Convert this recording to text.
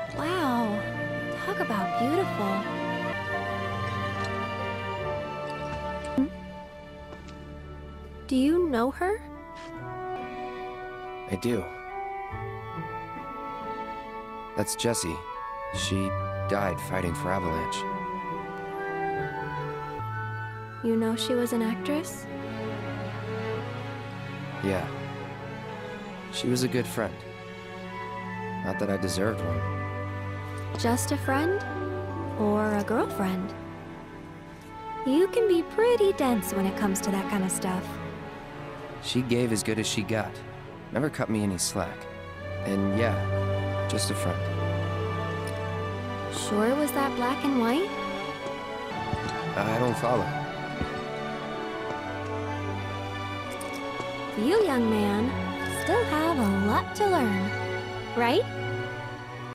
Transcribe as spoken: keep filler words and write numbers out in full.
Wow, talk about beautiful. Do you know her? I do. That's Jessie. She died fighting for Avalanche. You know she was an actress? Yeah. She was a good friend. Not that I deserved one. Just a friend? Or a girlfriend? You can be pretty dense when it comes to that kind of stuff. She gave as good as she got. Never cut me any slack. And yeah, just a friend. Sure was that black and white? I don't follow. You, young man, still have a lot to learn, right?